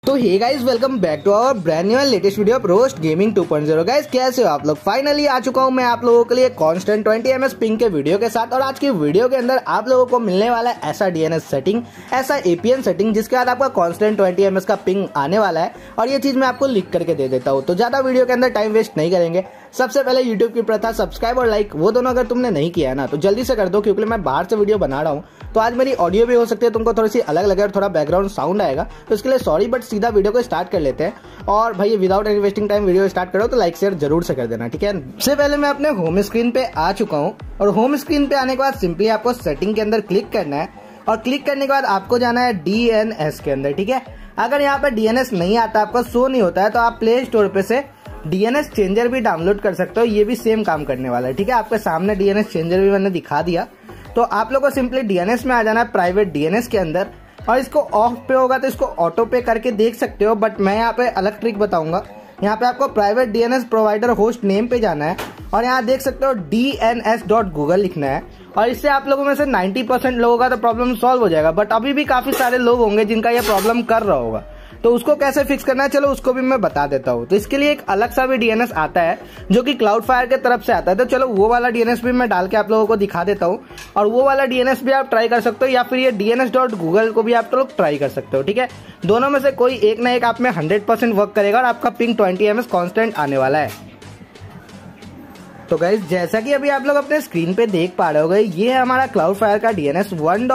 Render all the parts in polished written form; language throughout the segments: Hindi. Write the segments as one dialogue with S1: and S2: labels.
S1: तो hey guys, welcome back to our brand new and latest video of Roast Gaming 2.0। Guys कैसे हो आप लोग? फाइनली आ चुका हूं मैं आप लोगों के लिए कांस्टेंट 20 ms पिंग के वीडियो के साथ। और आज की वीडियो के अंदर आप लोगों को मिलने वाला है ऐसा डीएनएस सेटिंग, ऐसा एपीएन सेटिंग जिसके बाद आपका कांस्टेंट 20 ms का पिंग आने वाला है। और ये चीज मैं आपको लिख करके दे देता हूँ। तो ज्यादा वीडियो के अंदर टाइम वेस्ट नहीं करेंगे। सबसे पहले यूट्यूब की प्रथा सब्सक्राइब और लाइक वो दोनों अगर तुमने नहीं किया है ना तो जल्दी से कर दो, क्योंकि मैं बाहर से वीडियो बना रहा हूँ। तो आज मेरी ऑडियो भी हो सकती है तुमको थोड़ी सी अलग लगे और थोड़ा बैकग्राउंड साउंड आएगा, तो इसके लिए सॉरी। बट सीधा वीडियो को स्टार्ट कर लेते हैं। और भाई without any wasting time video start करो तो लाइक शेयर जरूर से कर देना, ठीक है। सबसे पहले मैं अपने होम स्क्रीन पे आ चुका हूँ। और होम स्क्रीन पे आने के बाद सिंपली आपको सेटिंग के अंदर क्लिक करना है। और क्लिक करने के बाद आपको जाना है डीएनएस के अंदर, ठीक है। अगर यहाँ पे डीएनएस नहीं आता, आपको शो नहीं होता है, तो आप प्ले स्टोर पे से डीएनएस चेंजर भी डाउनलोड कर सकते हो। ये भी सेम काम करने वाला है, ठीक है। आपके सामने डीएनएस चेंजर भी मैंने दिखा दिया। तो आप लोगों को सिंपली डीएनएस में आ जाना है, प्राइवेट डीएनएस के अंदर। और इसको ऑफ पे होगा तो इसको ऑटो पे करके देख सकते हो, बट मैं यहाँ पे अलग ट्रिक बताऊंगा। यहाँ पे आपको private DNS provider host name पे जाना है और यहाँ देख सकते हो dns.google लिखना है। और इससे आप लोगों में से 90% लोगों का तो प्रॉब्लम सॉल्व हो जाएगा। बट अभी भी काफी सारे लोग होंगे जिनका ये प्रॉब्लम कर रहा होगा। तो उसको कैसे फिक्स करना है, चलो उसको भी मैं बता देता हूँ। तो इसके लिए एक अलग सा भी डीएनएस आता है जो कि क्लाउडफायर के तरफ से आता है। तो चलो वो वाला डीएनएस भी मैं डाल के आप लोगों को दिखा देता हूँ। और वो वाला डीएनएस भी आप ट्राई कर सकते हो, या फिर ये dns.google को भी आप लोग ट्राई कर सकते हो, ठीक है। दोनों में से कोई एक ना एक आप में 100% वर्क करेगा और आपका पिंग 20 ms कांस्टेंट आने वाला है। तो गाइस जैसा कि अभी आप लोग अपने स्क्रीन पे देख पा रहे होगे, ये है हमारा क्लाउडफायर का डीएनएस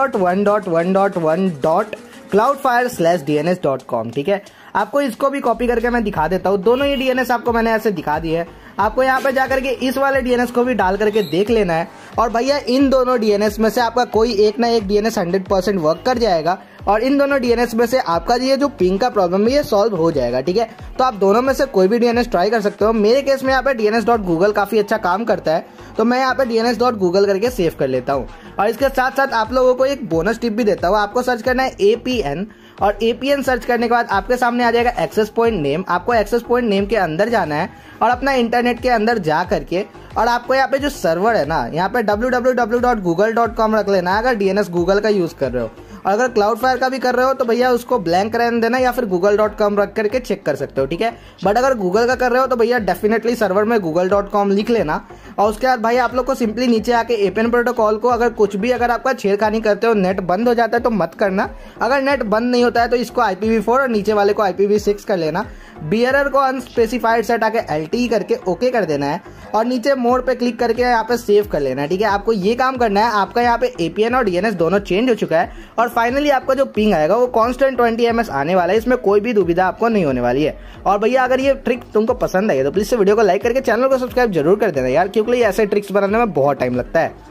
S1: 1.1.1.1.cloudfire/dns.com, ठीक है। आपको इसको भी कॉपी करके मैं दिखा देता हूँ। दोनों ही डीएनएस आपको मैंने ऐसे दिखा दिए हैं। आपको यहाँ पे जाकर के इस वाले डीएनएस को भी डाल करके देख लेना है। और भैया इन दोनों डीएनएस में से आपका कोई एक ना एक डीएनएस 100% वर्क कर जाएगा। और इन दोनों डीएनएस में से आपका ये जो पिंग का प्रॉब्लम है ये सॉल्व हो जाएगा, ठीक है। तो आप दोनों में से कोई भी डीएनएस ट्राई कर सकते हो। मेरे केस में यहाँ पे dns.google काफी अच्छा काम करता है, तो मैं यहाँ पे dns.google करके सेव कर लेता हूँ। और इसके साथ साथ आप लोगों को एक बोनस टिप भी देता हूँ। आपको सर्च करना है एपीएन, और एपीएन सर्च करने के बाद आपके सामने आ जाएगा एक्सेस पॉइंट नेम। आपको एक्सेस पॉइंट नेम के अंदर जाना है और अपना इंटरनेट के अंदर जा करके, और आपको यहाँ पे जो सर्वर है ना, यहाँ पे www.google.com रख लेना है अगर डीएनएस गूगल का यूज कर रहे हो। और अगर क्लाउडफायर का भी कर रहे हो तो भैया उसको ब्लैंक रहने देना, या फिर google.com रख करके चेक कर सकते हो, ठीक है। बट अगर गूगल का कर रहे हो तो भैया डेफिनेटली सर्वर में google.com लिख लेना। और उसके बाद भाई आप लोग को सिंपली नीचे आके एपीएन प्रोटोकॉल को, अगर कुछ भी अगर आपका छेड़खानी करते हो, नेट बंद हो जाता है तो मत करना। अगर नेट बंद नहीं होता है तो इसको IPv4 और नीचे वाले को IPv6 कर लेना। बियरर को अनस्पेसिफाइड सेट आके LTE करके ओके कर देना है। और नीचे मोड पे क्लिक करके यहाँ पे सेव कर लेना है, ठीक है। आपको ये काम करना है। आपका यहाँ पे एपीएन और डीएनएस दोनों चेंज हो चुका है। और फाइनली आपका जो पिंग आएगा वो कांस्टेंट 20 ms आने वाला है। इसमें कोई भी दुविधा आपको नहीं होने वाली है। और भैया अगर ये ट्रिक तुमको पसंद आई है तो प्लीज से वीडियो को लाइक करके चैनल को सब्सक्राइब जरूर कर देना यार, क्योंकि ऐसे ट्रिक्स बनाने में बहुत टाइम लगता है।